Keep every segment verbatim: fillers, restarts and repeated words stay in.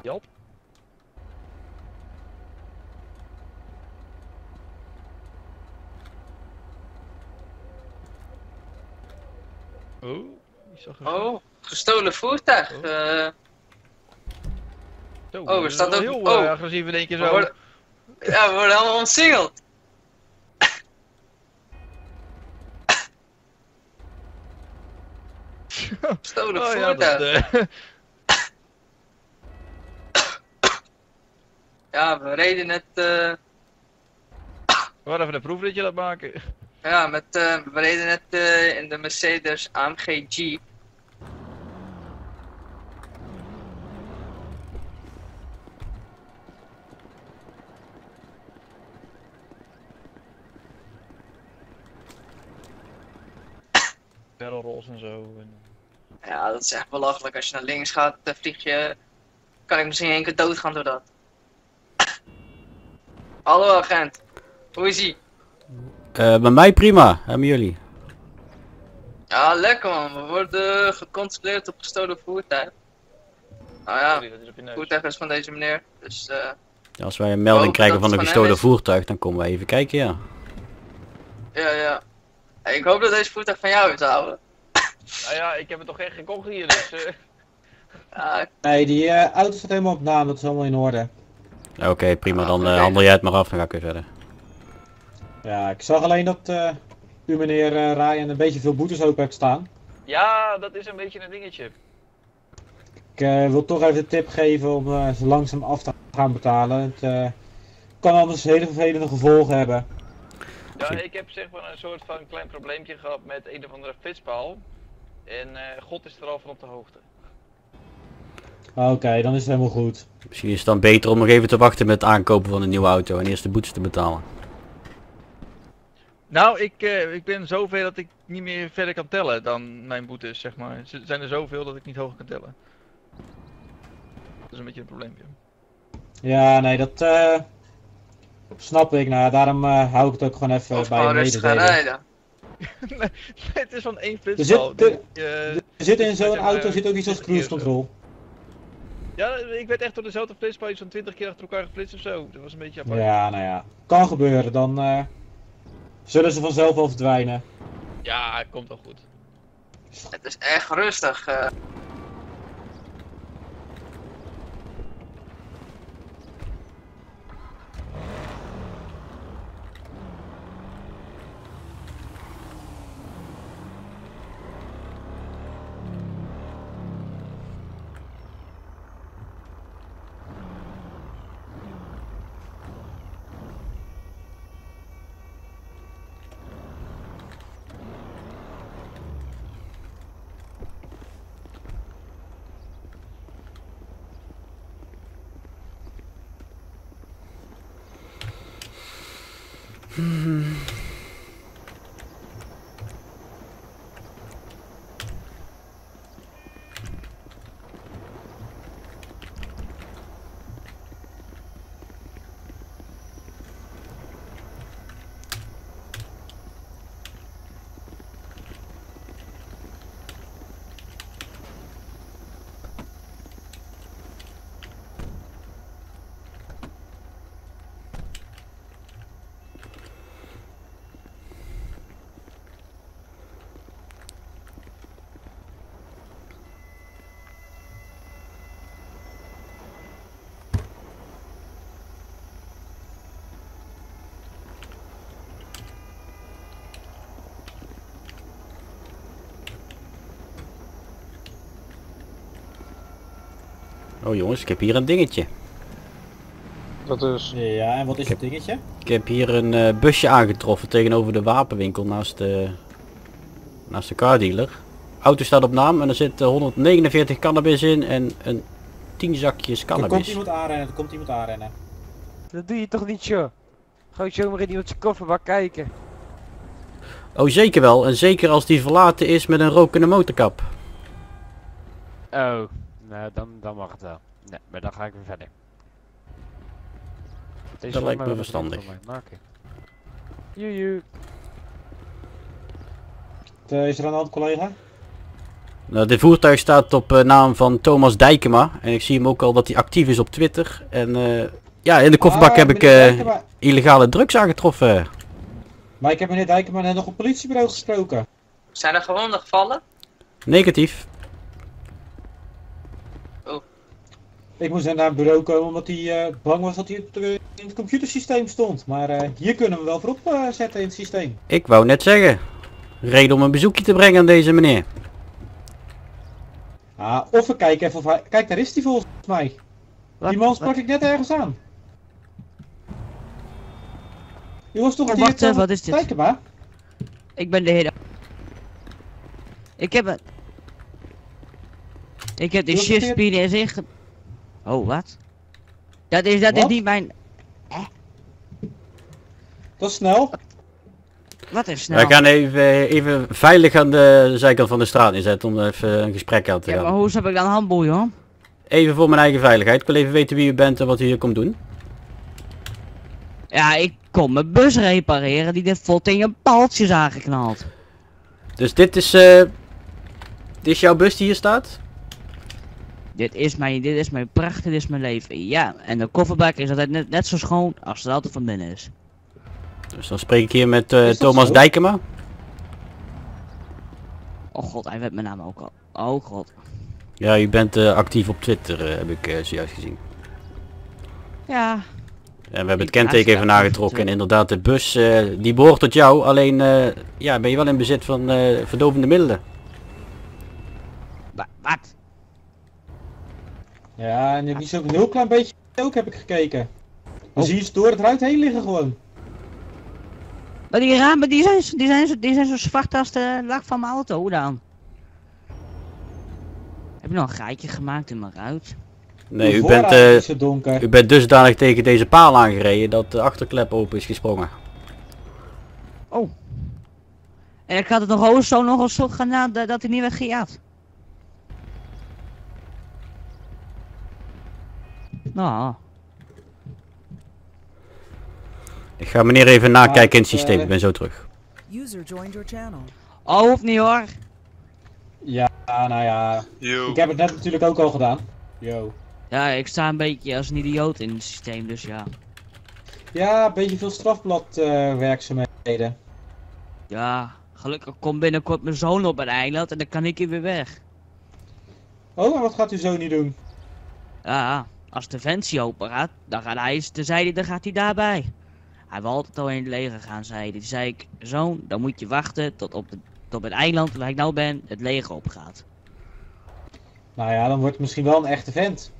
Jop. Oh, ik zag er... Oh, gestolen voertuig. Oh. Uh... Zo, Oh, er staat wel ook... heel oh. uh, agressief in één keer zo. We worden... Ja, we worden allemaal omsingeld. Gestolen oh, voertuig. Ja, dat, uh... ja, we reden net... Uh... We waren even een proefritje aan het maken. Ja, met, uh, we reden net uh, in de Mercedes A M G G. Barrel rolls en zo. En... Ja, dat is echt belachelijk. Als je naar links gaat, dan vlieg je... Kan ik misschien één keer doodgaan door dat. Hallo agent. Hoe is ie? Uh, bij mij prima. En met jullie? Ja, lekker man. We worden gecontroleerd op gestolen voertuig. Nou ja, Sorry, dat is op je neus. voertuig is van deze meneer. Dus uh... Ja, als wij een melding hoop krijgen dat van een het van gestolen hem is. voertuig, dan komen we even kijken, ja. Ja, ja. Hey, ik hoop dat deze voertuig van jou is, ouwe. Nou ja, ik heb het toch echt gekocht hier, dus... Uh... Ja, Nee, die uh, auto staat helemaal op naam, dat is allemaal in orde. Oké, okay, prima, Ah, dan uh, okay. handel jij het maar af, dan ga ik weer verder. Ja, ik zag alleen dat uh, u meneer uh, Ryan een beetje veel boetes open hebt staan. Ja, dat is een beetje een dingetje. Ik uh, wil toch even de tip geven om uh, zo langzaam af te gaan betalen. Het uh, kan anders hele vervelende gevolgen hebben. Ja, ik heb zeg maar een soort van klein probleempje gehad met een of andere flitspaal. En uh, God is er al van op de hoogte. Oké, okay, dan is het helemaal goed. Misschien is het dan beter om nog even te wachten met het aankopen van een nieuwe auto en eerst de boetes te betalen. Nou, ik, uh, ik ben zover dat ik niet meer verder kan tellen dan mijn boetes, zeg maar. Er zijn er zoveel dat ik niet hoger kan tellen. Dat is een beetje een probleempje. Ja, nee, dat uh, snap ik. Nou, daarom uh, hou ik het ook gewoon even of bij je gewoon rustig gaan mededelen. rijden. nee, nee, het is van één Er flitspaal. zit, er, Die, uh, er zit in zo'n zeg maar, auto zit ook iets als cruise control. Ja, ik werd echt door dezelfde flitspaal iets van twintig keer achter elkaar geflitst of zo. Dat was een beetje apart. Ja, nou ja. Kan gebeuren, dan uh, zullen ze vanzelf wel verdwijnen. Ja, komt wel goed. Het is echt rustig. Uh. Hmm. Oh jongens, ik heb hier een dingetje. Dat is... Ja, en wat is Ik heb- het dingetje? Ik heb hier een uh, busje aangetroffen tegenover de wapenwinkel naast de, naast de cardealer. Auto staat op naam en er zit uh, honderdnegenenveertig cannabis in en een tien zakjes Er komt cannabis. iemand aanrennen, er komt iemand aanrennen. Dat doe je toch niet, joh? Ga je zomaar in iemands kofferbak kijken. Oh zeker wel, en zeker als die verlaten is met een rokende motorkap. Oh, nou dan, dan mag het wel. Nee, maar dan ga ik weer verder. Deze Dat lijkt voor me mij wel verstandig. voor mij maken. Joejoe. Uh, is er aan de hand, collega? Nou, dit voertuig staat op uh, naam van Thomas Dijkema. En ik zie hem ook al dat hij actief is op Twitter. En uh, ja, in de kofferbak Ah, heb ik meneer uh, Dijkema. illegale drugs aangetroffen. Maar ik heb meneer Dijkema net nog op het politiebureau gesproken. Zijn er gewonden gevallen? Negatief. Ik moest net naar het bureau komen omdat hij uh, bang was dat hij het, uh, in het computersysteem stond. Maar uh, hier kunnen we wel voor op uh, zetten in het systeem. Ik wou net zeggen. Reden om een bezoekje te brengen aan deze meneer. Ah, of we kijken even of hij... Kijk, daar is hij volgens mij. Wat- Die man wat- sprak ik net ergens aan. Die was toch Oh, die wacht, Thomas wat is dit? Dijkema? Ik ben de heer. Ik heb het. Ik heb de Wat shift betekent- speed is inge... Oh, wat? Dat is, dat is Wat? niet mijn... Dat is snel. Wat is snel? Wij gaan even, even veilig aan de zijkant van de straat inzetten om even een gesprek aan te Ja, maar gaan. hoe heb ik dan handboeien, hoor? Even voor mijn eigen veiligheid. Ik wil even weten wie u bent en wat u hier komt doen. Ja, ik kom mijn bus repareren die dit vlot in je paaltjes aangeknald. Dus dit is, uh, dit is jouw bus die hier staat? Dit is mijn, dit is mijn pracht, dit is mijn leven. Ja, en de kofferbak is altijd net, net zo schoon als het altijd van binnen is. Dus dan spreek ik hier met uh, Is dat Thomas zo? Dijkema. Oh god, hij weet mijn naam ook al. Oh god. Ja, u bent uh, actief op Twitter, uh, heb ik uh, zojuist gezien. Ja, En we hebben het Ik kenteken ben even actief op nagetrokken en Twitter. inderdaad de bus uh, die behoort tot jou, alleen uh, ja, ben je wel in bezit van uh, verdovende middelen. wa- wat? Ja, en die is ook een heel klein beetje ook, heb ik gekeken. Dan Oh. zie je ze door het ruit heen liggen gewoon. Maar die ramen die zijn, die zijn, zo, die zijn zo zwart als de lak van mijn auto, hoe dan? Heb je nog een gaatje gemaakt in mijn ruit? Nee, De u voorraad bent, uh, is zo donker. u bent dusdanig tegen deze paal aangereden dat de achterklep open is gesprongen. Oh. En ik had het nog ook zo nog eens zo gedaan dat, dat hij niet werd gejat. Nou, Ik ga meneer even nakijken in het Maar, systeem, uh, ik ben zo terug. User joined your channel. oh hoeft niet hoor. Ja, nou ja. Yo. Ik heb het net natuurlijk ook al gedaan. Yo. Ja, ik sta een beetje als een idioot in het systeem, dus ja. Ja, een beetje veel strafbladwerkzaamheden. Ja, gelukkig komt binnenkort mijn zoon op het eiland en dan kan ik hier weer weg. Oh, en wat gaat uw zoon nu doen? Ja, als de Defensie open gaat, dan gaat hij, dan zei hij, dan gaat hij daarbij. Hij wil altijd al in het leger gaan, zei hij. Toen zei ik, zoon, dan moet je wachten tot op, de, tot op het eiland waar ik nou ben, het leger opgaat. Nou ja, dan wordt het misschien wel een echte vent.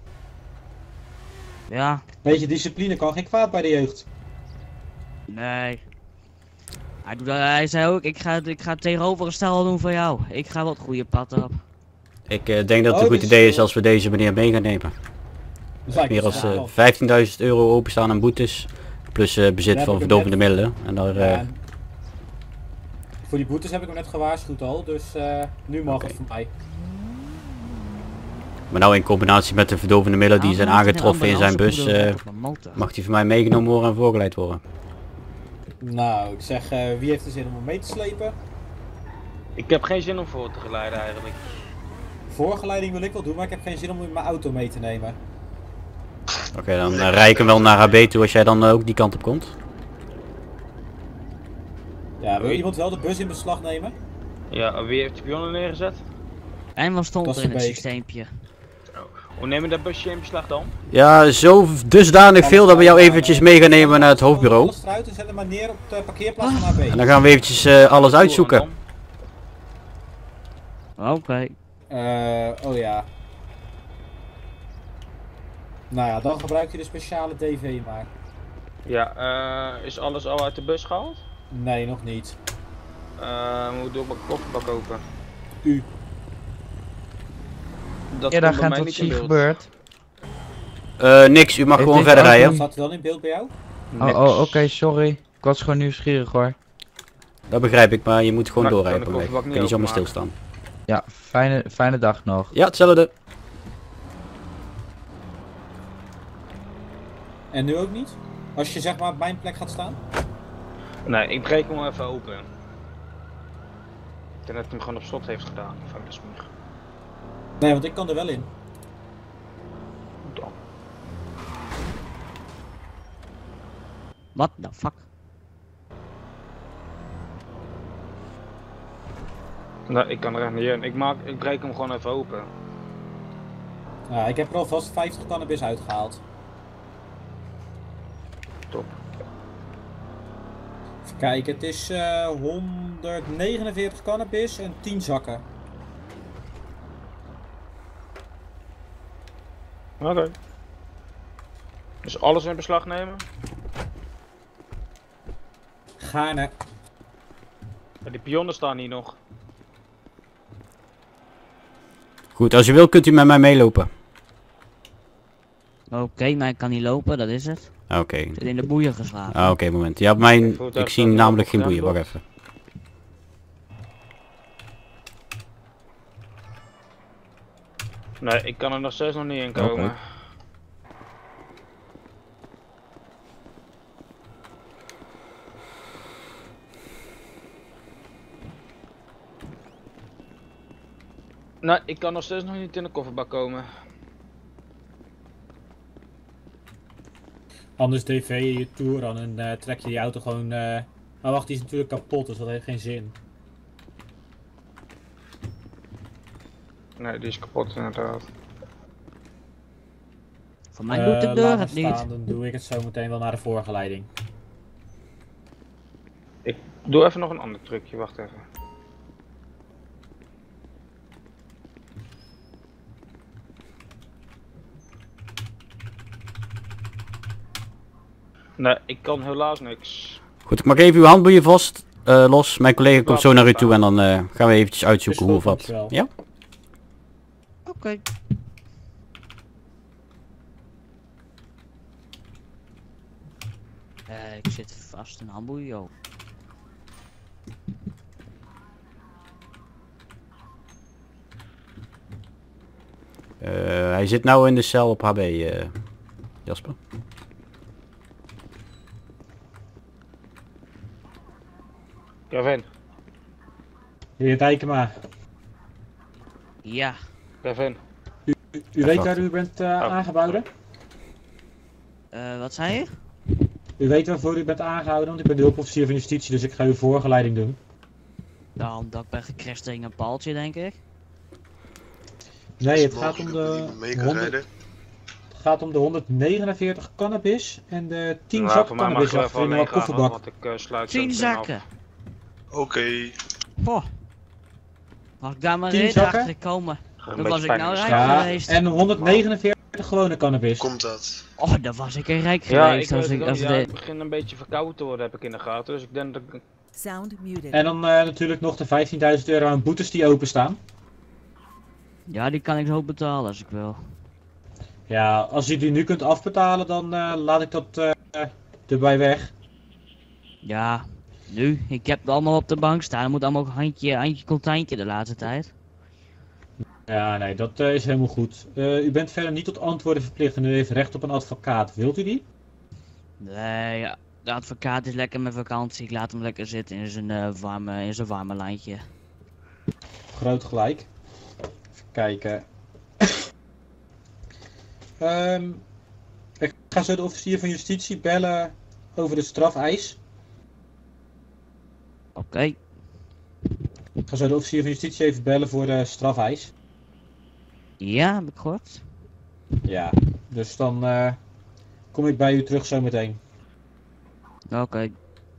Ja, Beetje discipline kan geen kwaad bij de jeugd. nee. Hij, doet, hij zei ook, ik ga, ik ga het tegenovergestelde doen voor jou. Ik ga wat goede pad op. Ik uh, denk dat het Oh, een goed dus, idee is uh, als we deze meneer mee gaan nemen. Dus lijkt me Meer als wel. uh, vijftienduizend euro openstaan aan boetes. Plus uh, bezit Ja, van heb ik hem verdovende middelen. En daar, uh, Ja, voor die boetes heb ik hem net gewaarschuwd al, dus uh, nu mag Oké. het voor mij. maar nou in combinatie met de verdovende middelen die zijn Nou, aangetroffen in zijn bus, ambulance uh, op mijn motor. mag die van mij meegenomen worden en voorgeleid worden. Nou, ik zeg, uh, wie heeft er zin om hem mee te slepen? Ik heb geen zin om voor te geleiden eigenlijk. Voorgeleiding wil ik wel doen, maar ik heb geen zin om hem in mijn auto mee te nemen. Oké, okay, dan uh, rij ik hem wel naar H B toe als jij dan uh, ook die kant op komt. Ja, wil Oei. iemand wel de bus in beslag nemen? Ja, wie heeft de pionnen neergezet? En wat stond Dat is er in het een beetje. systeempje? Hoe nemen we dat busje in beslag dan? Ja, zo dusdanig veel dat we jou eventjes mee gaan nemen naar het hoofdbureau. Alles eruit en zet hem maar neer op de parkeerplaats van H B. En dan gaan we eventjes uh, alles uitzoeken. Oké. Eh, oh ja. Nou ja, dan gebruik je de speciale D V maar. Ja, eh, is alles al uit de bus gehaald? Nee, nog niet. Uh, hoe doe ik mijn kofferbak open? U. Dat Ja, daar komt bij gaat mij wat niet in zie beeld. gebeurd. Uh, niks, u mag Heeft gewoon dit verder auto- rijden. Staat het wel in beeld bij jou? Oh, Niks. oh oké, sorry. Ik was gewoon nieuwsgierig hoor. Dat begrijp ik, maar je moet gewoon Maar ik doorrijden kan op de een weg. kofferbak Kun je niet niet zomaar openmaken. stilstaan. Ja, fijne, fijne dag nog. Ja, hetzelfde. En nu ook niet? Als je zeg maar op mijn plek gaat staan? Nee, ik breek hem even open. Ik denk dat hij hem gewoon op slot heeft gedaan. Van de smug. Nee, want ik kan er wel in. Dan. What the fuck? Nee, ik kan er echt niet in. Ik, maak, ik breek hem gewoon even open. Ja, ik heb er alvast vijftig cannabis uitgehaald. Top. Even kijken, het is uh, honderdnegenenveertig cannabis en tien zakken. Oké. Okay. Dus alles in beslag nemen? Gaarne. Ja, die pionnen staan hier nog. Goed, als je wil kunt u met mij meelopen. Oké, okay, maar ik kan niet lopen, dat is het. Oké. Okay. Zit in de boeien geslagen. Ah, oké, okay, moment. Ja, mijn... Ik zie namelijk geen boeien, wacht even. Nee, ik kan er nog steeds nog niet in komen. Okay. Nee, ik kan nog steeds nog niet in de kofferbak komen. Anders D V je je tour aan en uh, trek je die auto gewoon... Uh... Maar wacht, die is natuurlijk kapot, dus dat heeft geen zin. Nee, die is kapot inderdaad. Voor mij doet de uh, deur het staan, niet. Dan doe ik het zo meteen wel naar de voorgeleiding. Ik doe even nog een ander trucje, wacht even. Nee, ik kan helaas niks. Goed, ik mag even uw handboeien vast uh, los. Mijn collega komt zo naar u toe en dan uh, gaan we eventjes uitzoeken hoe of wat. Ja? Oké. Okay. Uh, ik zit vast in handboeien, joh. Uh, hij zit nou in de cel op H B, uh, Jasper. Kevin. Heer Dijkema. Ja. Kevin. U, u, u weet waar u bent uh, oh. aangeboden? Uh, wat zei je? U weet waarvoor u bent aangehouden, want ik ben de hulpofficier van justitie, dus ik ga uw voorgeleiding doen. Dan dat ik ben gecrashed tegen een paaltje, denk ik. Nee, het gaat om de... honderd... Het gaat om de honderdnegenenveertig cannabis en de tien nou, zakken cannabis achter in de kofferbak. Uh, tien zakken? Oké. Okay. Goh. Mag ik daar maar reden achter komen? Dan was ik nou rijk ja, geweest. En honderdnegenenveertig gewone cannabis. Komt dat? Oh, dan was ik er rijk ja, geweest. Ik als ik, als ja, de... het begint een beetje verkouden te worden, heb ik in de gaten. Dus ik denk dat ik... Sound muted. En dan uh, natuurlijk nog de vijftienduizend euro aan boetes die openstaan. Ja, die kan ik zo betalen als ik wil. Ja, als je die nu kunt afbetalen, dan uh, laat ik dat uh, erbij weg. Ja, nu. Ik heb het allemaal op de bank staan. Er moet allemaal handje, handje contantje de laatste tijd. Ja, nee, dat uh, is helemaal goed. Uh, u bent verder niet tot antwoorden verplicht en u heeft recht op een advocaat. Wilt u die? Nee, ja. De advocaat is lekker met vakantie. Ik laat hem lekker zitten in zijn, uh, warme, in zijn warme landje. Groot gelijk. Even kijken. um, ik ga zo de officier van justitie bellen over de strafeis. Oké. Okay. Ik ga zo de officier van justitie even bellen voor de strafeis. Ja, heb ik gehoord. Ja, dus dan uh, kom ik bij u terug zometeen. Oké. Okay.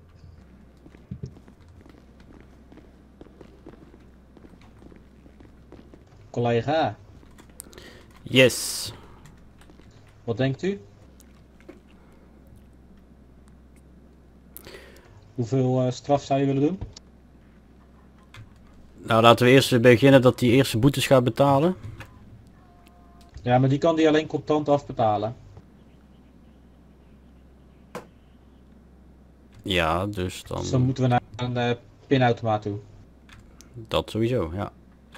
Collega. Yes. Wat denkt u? Hoeveel uh, straf zou je willen doen? Nou, laten we eerst beginnen dat hij eerste boetes gaat betalen. Ja, maar die kan die alleen contant afbetalen. Ja, dus dan... Dus dan moeten we naar een uh, pinautomaat toe. Dat sowieso, ja.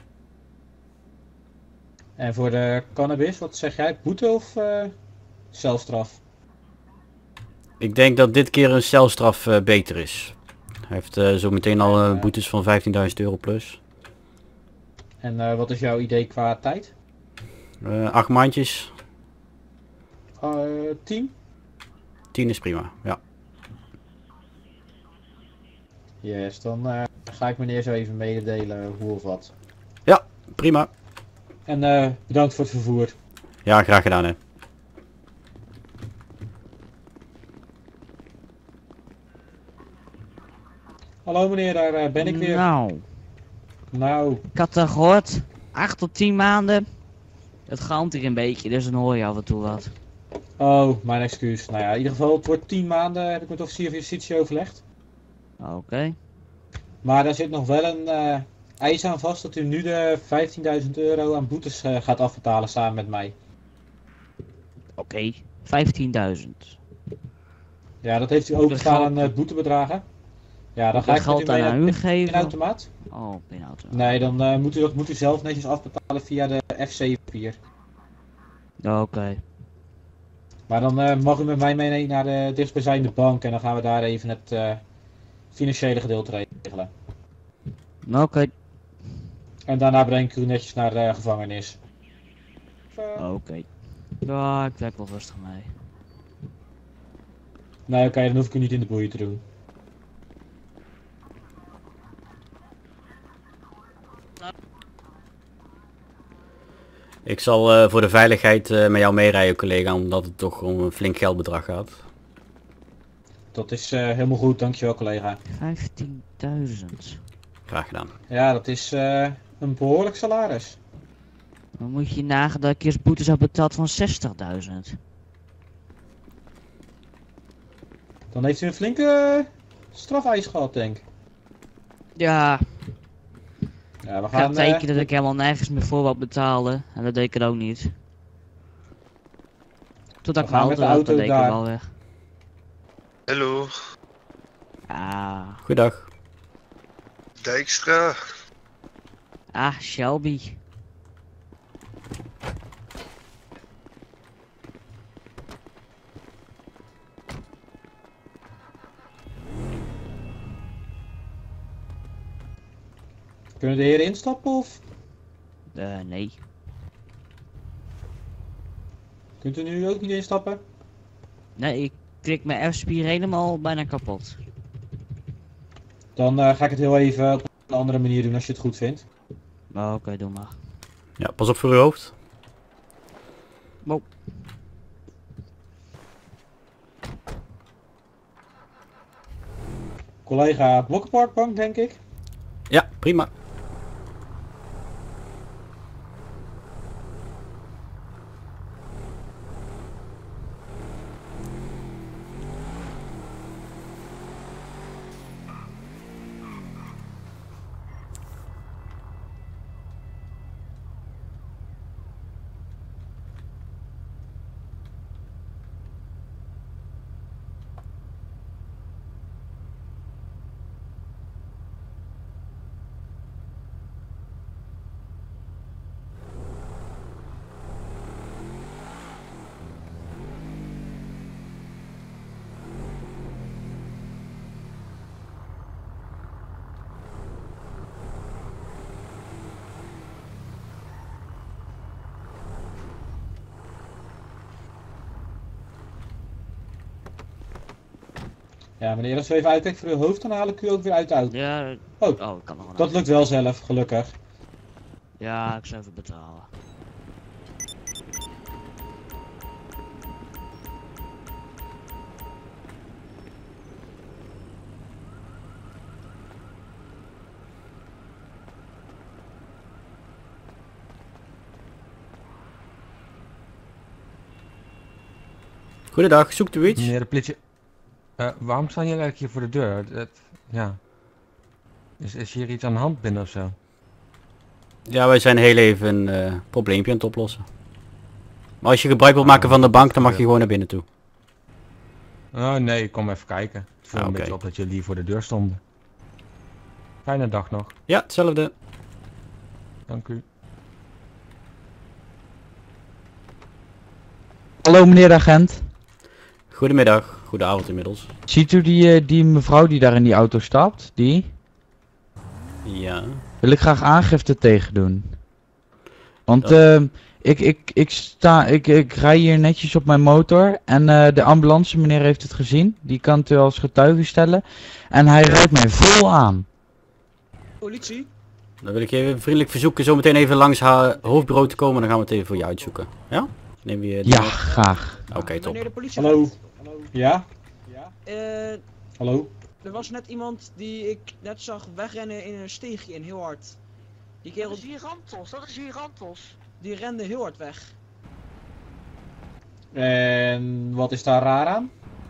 En voor de cannabis, wat zeg jij? Boete of uh, celstraf? Ik denk dat dit keer een celstraf uh, beter is. Hij heeft uh, zo meteen al uh, boetes van vijftienduizend euro plus. En uh, wat is jouw idee qua tijd? Uh, acht maandjes. Uh, tien? Tien is prima, ja. Yes, dan uh, ga ik meneer zo even mededelen hoe of wat. Ja, prima. En uh, bedankt voor het vervoer. Ja, graag gedaan hè. Hallo meneer, daar uh, ben ik weer. Nou. Nou. Ik had uh, gehoord, acht tot tien maanden. Het galmt hier een beetje, dus dan hoor je af en toe wat. Oh, mijn excuus. Nou ja, in ieder geval, het wordt tien maanden, heb ik met de officier van justitie overlegd. Oké. Okay. Maar daar zit nog wel een uh, eis aan vast dat u nu de vijftienduizend euro aan boetes uh, gaat afbetalen samen met mij. Oké, okay. vijftienduizend. Ja, dat heeft u ook gestaan aan het uh, boetebedragen. Ja, dan ga ik geld met u mee aan u in, geven. Pinautomaat. Oh, pinautomaat. Nee, dan uh, moet u dat moet u zelf netjes afbetalen via de F zeven vier. Oké. Okay. Maar dan uh, mag u met mij mee naar de dichtstbijzijnde bank en dan gaan we daar even het uh, financiële gedeelte regelen. Oké. Okay. En daarna breng ik u netjes naar de uh, gevangenis. Oké. Okay. Ja, ik werk wel rustig mee. Nee, oké, okay, dan hoef ik u niet in de boeien te doen. Ik zal uh, voor de veiligheid uh, met jou meerijden, collega, omdat het toch om een flink geldbedrag gaat. Dat is uh, helemaal goed, dankjewel collega. vijftienduizend. Graag gedaan. Ja, dat is uh, een behoorlijk salaris. Dan moet je nagaan dat ik eerst boetes heb betaald van zestigduizend. Dan heeft u een flinke uh, strafeis gehad, denk ik. Ja. Ja, we ik gaan... ga tekenen uh, dat ik helemaal nergens meer voor wat betalen. En dat deed ik het ook niet. Totdat ik mijn auto, auto dat deed ik daar. wel weg. Hallo. Ah. Goeiedag. Dijkstra. Ah, Shelby. Kunnen de heren instappen of? Uh, nee. Kunt u nu ook niet instappen? Nee, ik klik mijn F-spier helemaal bijna kapot. Dan uh, ga ik het heel even op een andere manier doen als je het goed vindt. Oh, oké, okay, doe maar. Ja, pas op voor uw hoofd. Wow. Collega Blokkenparkbank, denk ik. Ja, prima. Ja, meneer, als u even uitkijkt voor uw hoofd, dan haal ik u ook weer uit de auto. Ja, oh, oh ik kan nog wel. Dat lukt wel zelf, gelukkig. Ja, ik zou even betalen. Goedendag, zoekt u iets? Meneer de politie. Uh, waarom staan jullie eigenlijk hier voor de deur? Het, ja. Is, is hier iets aan de hand binnen of zo? Ja, wij zijn heel even een uh, probleempje aan het oplossen. Maar als je gebruik wilt maken van de bank, dan mag je gewoon naar binnen toe. Oh nee, ik kom even kijken. Het viel ah, een okay. beetje op dat jullie hier voor de deur stonden. Fijne dag nog. Ja, hetzelfde. Dank u. Hallo meneer de agent. Goedemiddag, goedenavond inmiddels. Ziet u die, uh, die mevrouw die daar in die auto stapt? Die? Ja. Wil ik graag aangifte tegen doen. Want Ja. eh, ik, ik, ik, sta, ik, ik rij hier netjes op mijn motor en eh, de ambulance meneer heeft het gezien. Die kan het als getuige stellen. En hij rijdt mij vol aan. Politie? Dan wil ik je even vriendelijk verzoeken zo meteen even langs haar hoofdbureau te komen. Dan gaan we het even voor je uitzoeken. Ja? Neem je die Ja, mee? graag. Oké, top. Meneer de politie. Hallo. Ja? Eh, Hallo? er was net iemand die ik net zag wegrennen in een steegje in heel hard. Die kerel... Dat is hier Rantos, dat is hier Rantos. Die rende heel hard weg. En wat is daar raar aan?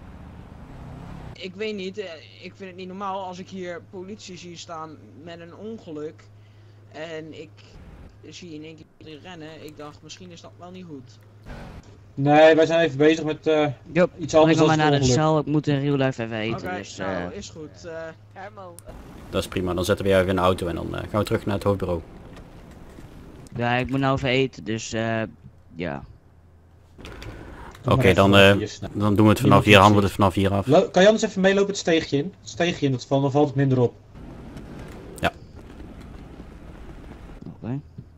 Ik weet niet, eh, ik vind het niet normaal als ik hier politie zie staan met een ongeluk. En ik zie in één keer rennen. Ik dacht, misschien is dat wel niet goed. Nee, wij zijn even bezig met uh, Jop, iets anders ik dan maar naar de ongeluk. cel, ik moet in real life even eten, Oké, dus... nou, eh, is goed. eh. Hermo. Dat is prima. Dan zetten we je even in de auto en dan uh, gaan we terug naar het hoofdbureau. ja, ik moet nou even eten, dus eh, ja. Oké, maar dan, even uh, hier snel. dan doen we het vanaf Niemand hier, handelen we ziet. het vanaf hier af. Lo- kan je anders even meelopen het steegje in? Het steegje in, dat valt, dan valt het minder op. Ja. Oké.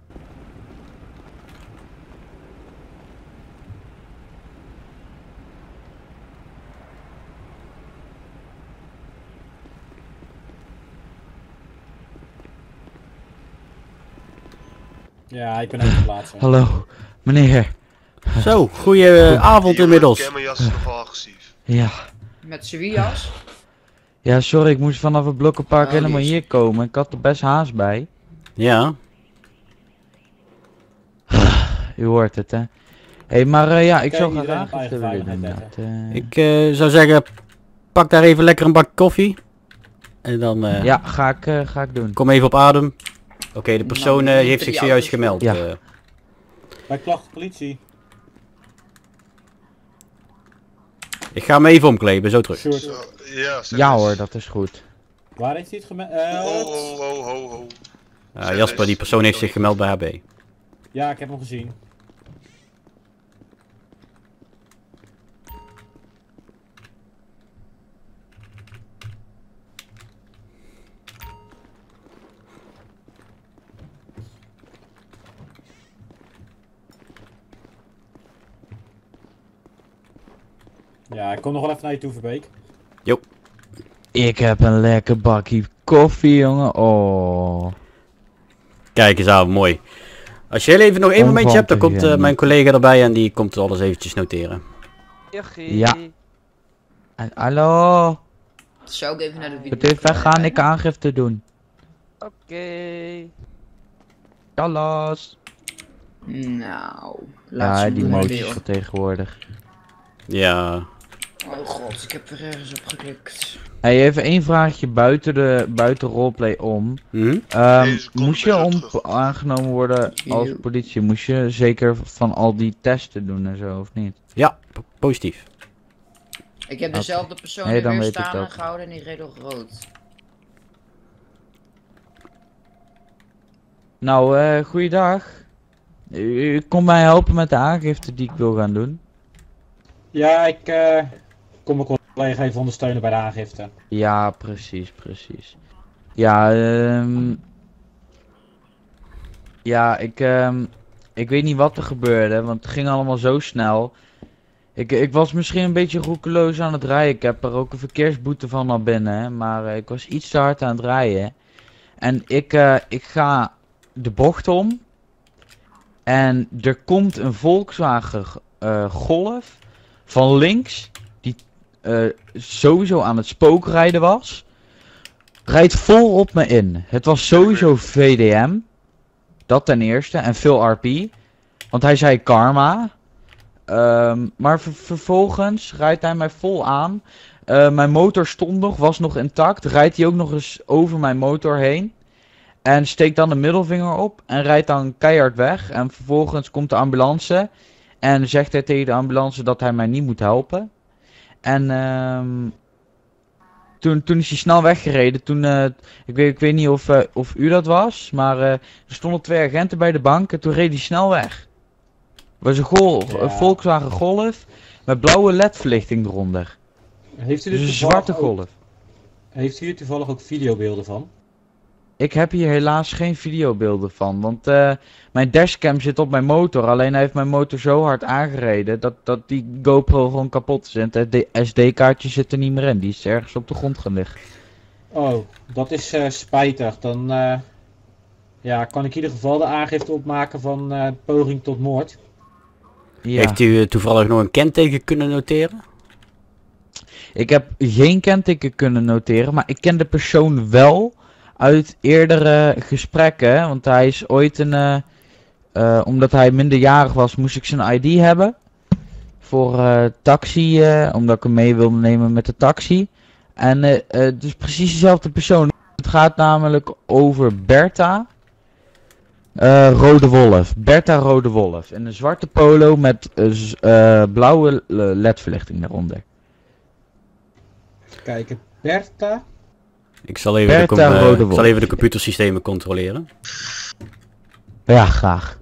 Ja, ik ben even plaatsen. Hallo, meneer. Zo, goeie uh, avond inmiddels. Camerjas is nogal agressief. Ja. Met Sevilla's? Ja, sorry, ik moest vanaf het Blokkenpark Oh, helemaal die is- hier komen. Ik had er best haast bij. Ja. U hoort het, hè? Hé, hey, maar uh, ja, ik Oké, zou graag iedereen op aangifte eigen willen doen. veiligheid Dat, uh... Ik uh, zou zeggen, pak daar even lekker een bak koffie. En dan uh, Ja, ga ik, uh, ga ik doen. kom even op adem. Oké, okay, de persoon uh, Nou, heeft zich drie zojuist auto's. gemeld. Ja. Uh, Bij klachten politie. ik ga hem even omkleden, zo terug. Short. Zo, ja, zeg Ja eens. hoor, dat is goed. Waar heeft hij het gemeld? Ho, ho, ho, ho, ho. Uh, Jasper, die persoon heeft zich gemeld bij H B. Ja, ik heb hem gezien. Ja, ik kom nog wel even naar je toe, Verbeek. Ik heb een lekker bakje koffie, jongen. Oh. Kijk eens aan, mooi. Als je heel even nog één momentje hebt, dan komt uh, mijn collega erbij en die komt alles eventjes noteren. Ja. En, hallo. Zou ik even naar de Ik video moet even weggaan, ik aangifte doen. Oké. Nou, Hallo's. laat Ja, ze die doen moties weer. van tegenwoordig. Ja. Oh god, ik heb er ergens op geklikt. Hey, even één vraagje buiten de buiten roleplay om. Hm? Ehm, Deze komt moest je best wel om terug. aangenomen worden als Yo. politie, moest je zeker van al die testen doen en zo, of niet? Ja, po- positief. Ik heb dezelfde persoon Nee, er dan weer weet ik staan dat. gehouden en die reed nog rood. Nou, eh, goeiedag. U, u kon mij helpen met de aangifte die ik wil gaan doen. Ja, ik eh, kom mijn collega even ondersteunen bij de aangifte. Ja, precies, precies. Ja, ehm... Ja, ik, ehm... ik weet niet wat er gebeurde, want het ging allemaal zo snel. Ik, ik was misschien een beetje roekeloos aan het rijden. Ik heb er ook een verkeersboete van naar binnen, hè, maar eh, ik was iets te hard aan het rijden. En ik, eh, ik ga de bocht om. En er komt een Volkswagen eh, Golf van links, die eh, sowieso aan het spookrijden was. Rijdt vol op me in. Het was sowieso V D M. Dat ten eerste. En veel R P. Want hij zei karma. Um, maar ver vervolgens rijdt hij mij vol aan. Uh, mijn motor stond nog, was nog intact. Rijdt hij ook nog eens over mijn motor heen. En steekt dan de middelvinger op. En rijdt dan keihard weg. En vervolgens komt de ambulance. En zegt hij tegen de ambulance dat hij mij niet moet helpen. En um, toen, toen is hij snel weggereden. Toen, uh, ik, weet, ik weet niet of, uh, of u dat was. Maar uh, er stonden twee agenten bij de bank. En toen reed hij snel weg. Het was een, golf, Ja. een Volkswagen Golf. Met blauwe L E D-verlichting eronder. Heeft u Dus er een toevallig zwarte ook- Golf. Heeft u hier toevallig ook videobeelden van? Ik heb hier helaas geen videobeelden van, want uh, mijn dashcam zit op mijn motor. Alleen hij heeft mijn motor zo hard aangereden dat, dat die GoPro gewoon kapot is. En het S D-kaartje zit er niet meer in, die is ergens op de grond gaan liggen. Oh, dat is uh, spijtig. Dan uh, ja, kan ik in ieder geval de aangifte opmaken van uh, poging tot moord. Ja. Heeft u uh, toevallig nog een kenteken kunnen noteren? Ik heb geen kenteken kunnen noteren, maar ik ken de persoon wel uit eerdere gesprekken. Want hij is ooit een... Uh, uh, omdat hij minderjarig was, moest ik zijn I D hebben. Voor uh, taxi, uh, omdat ik hem mee wilde nemen met de taxi. En uh, uh, dus precies dezelfde persoon. Het gaat namelijk over Bertha uh, Rode Wolf. Bertha Rode Wolf. In een zwarte polo met uh, uh, blauwe L E D-verlichting daaronder. Even kijken, Bertha? Ik zal even, de, com uh, ik zal even de computersystemen controleren. Ja, graag.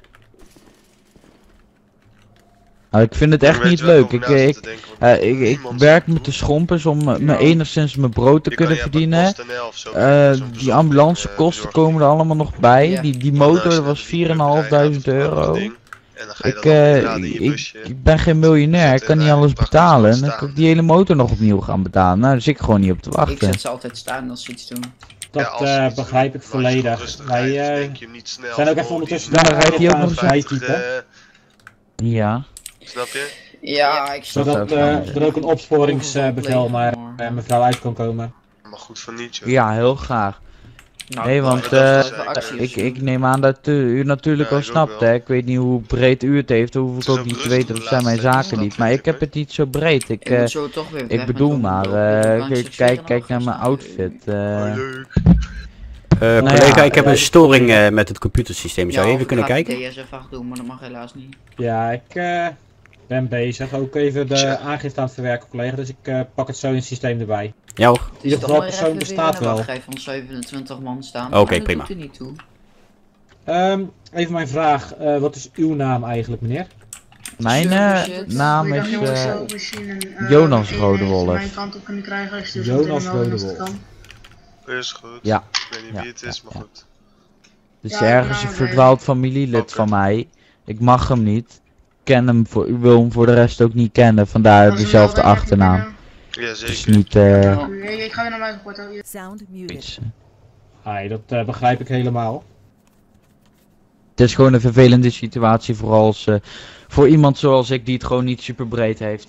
Nou, ik vind het echt niet leuk. Ik, ik, uh, ik, ik werk met de schompers om uh, me enigszins mijn brood te kunnen verdienen. Uh, die ambulancekosten komen er allemaal nog bij. Die, die motor was vier en vijfduizend euro. Ik, uh, ik, ik ben geen miljonair, ik kan niet alles betalen. En dan kan ik die hele motor nog opnieuw gaan betalen. Nou, daar zit ik gewoon niet op te wachten. Ik zet ze altijd staan als ze iets doen. Dat uh, begrijp ik volledig. Wij uh, zijn ook even ondertussen daar rijdt hij ook nog eens typen. Ja. Snap je? Ja, ik snap Zodat uh, er ook een opsporingsbevel naar uh, mevrouw uit kan komen. Maar goed van niet, joh. Ja, heel graag. Nou, nee, want uh, ik, ik neem aan dat uh, u natuurlijk ja, wel snapt, hè. Ik weet niet hoe breed u het heeft, hoef ik ook niet te weten, dat zijn mijn zaken niet. Maar ik heb het niet zo breed. Ik, uh, ik bedoel maar, uh, kijk, kijk naar mijn outfit. Uh, uh, collega, ja, ik heb een storing uh, met het computersysteem. Zou je ja, even kunnen kijken? Ik ga D S F acht doen, maar dat mag helaas niet. Ja, ik uh, ben bezig. Ook even de ja. aangifte aan het verwerken, collega. Dus ik uh, pak het zo in het systeem erbij. Ja hoor. In ieder geval, persoon bestaat wel. Ik van zevenentwintig man staan. Oké, okay, prima. Er niet toe. Um, even mijn vraag. Uh, wat is uw naam eigenlijk, meneer? Mijn uh, naam is uh, Jonas Rode Wolf. Jonas Rode Wolf. Is goed. Ja. Ik weet niet ja, wie het is, ja, maar ja. goed. Het is ja, ergens een verdwaald familielid okay. van mij. Ik mag hem niet. Ik ken hem voor, u wil hem voor de rest ook niet kennen, vandaar dezelfde achternaam. Ja, zeker. Dus niet, uh, ja, ik ga weer naar mijn rapport. Sound muted. Ai, dat uh, begrijp ik helemaal. Het is gewoon een vervelende situatie, vooral als, uh, voor iemand zoals ik die het gewoon niet super breed heeft.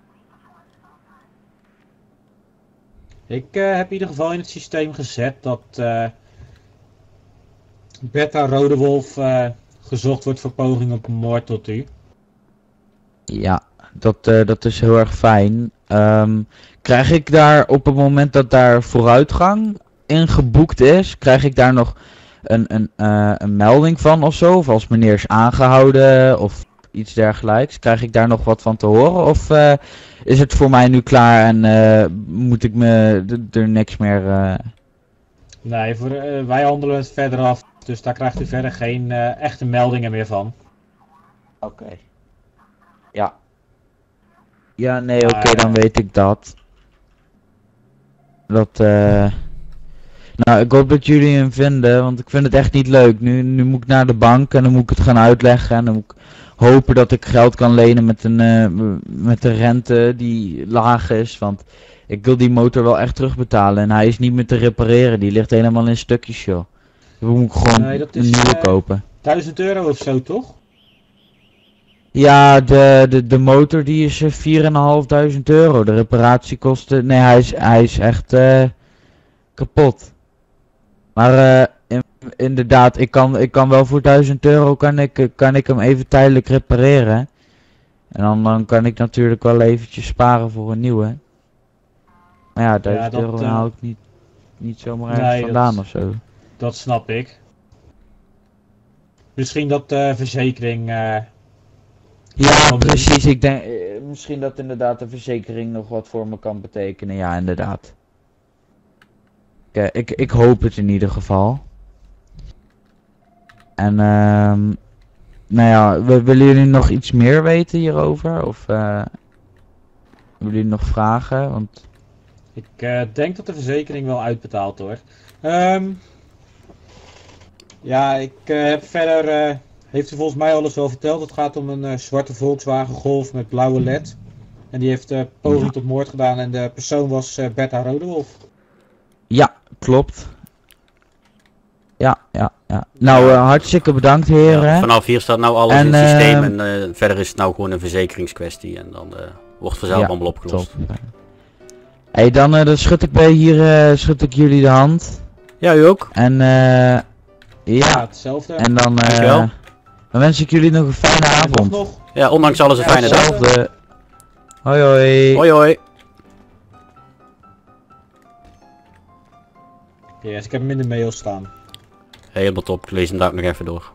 Ik uh, heb in ieder geval in het systeem gezet dat uh, Bertha Rode Wolf uh, gezocht wordt voor poging op moord tot u. Ja, dat, uh, dat is heel erg fijn. Um, krijg ik daar op het moment dat daar vooruitgang in geboekt is, krijg ik daar nog een, een, uh, een melding van of zo? Of als meneer is aangehouden of iets dergelijks, krijg ik daar nog wat van te horen? Of uh, is het voor mij nu klaar en uh, moet ik me er niks meer... Uh... Nee, voor, uh, wij handelen het verder af, dus daar krijgt u verder geen uh, echte meldingen meer van. Oké. Okay. Ja. Ja, nee, oké, okay, uh, dan weet ik dat. Dat, eh... Uh... Nou, ik hoop dat jullie hem vinden, want ik vind het echt niet leuk. Nu, nu moet ik naar de bank en dan moet ik het gaan uitleggen en dan moet ik hopen dat ik geld kan lenen met een, uh, met een rente die laag is, want ik wil die motor wel echt terugbetalen en hij is niet meer te repareren, die ligt helemaal in stukjes, joh. Dan moet ik gewoon nee, dat is, een nieuwe uh, kopen. duizend euro of zo, toch? Ja, de, de, de motor die is uh, vier en vijfduizend euro, de reparatiekosten, nee, hij is, hij is echt uh, kapot. Maar uh, in, inderdaad, ik kan, ik kan wel voor duizend euro kan ik, kan ik hem even tijdelijk repareren. En dan, dan kan ik natuurlijk wel eventjes sparen voor een nieuwe. Maar ja, duizend ja, euro uh, haal ik niet, niet zomaar ergens nee, vandaan dat, of zo. Dat snap ik. Misschien dat de uh, verzekering... Uh, ja, precies. Ik denk, uh, misschien dat inderdaad de verzekering nog wat voor me kan betekenen. Ja, inderdaad. Ik, ik, ik hoop het in ieder geval. En um, nou ja, willen jullie nog iets meer weten hierover? Of uh, willen jullie nog vragen? Want... Ik uh, denk dat de verzekering wel uitbetaald wordt. Um, Ja, ik uh, heb verder, uh, heeft u volgens mij alles wel verteld. Het gaat om een uh, zwarte Volkswagen Golf met blauwe L E D. En die heeft uh, poging tot moord gedaan en de persoon was uh, Bertha Rodewolf. Ja, klopt. Ja, ja, ja. Nou, uh, hartstikke bedankt heren. Ja, vanaf hier staat nou alles en, in het systeem uh, en uh, verder is het nou gewoon een verzekeringskwestie en dan uh, wordt vanzelf ja, allemaal opgelost. Hé, hey, dan, uh, dan schud ik bij hier uh, schud ik jullie de hand. Ja, u ook. En uh, ja, ja, hetzelfde. En dan, uh, dan wens ik jullie nog een fijne avond. Nog, nog. Ja, ondanks alles een ja, fijne dag. Hetzelfde. Hoi hoi. Hoi hoi. Ja, yes, ik heb hem in de mail staan. Helemaal top, ik lees hem daar ook nog even door.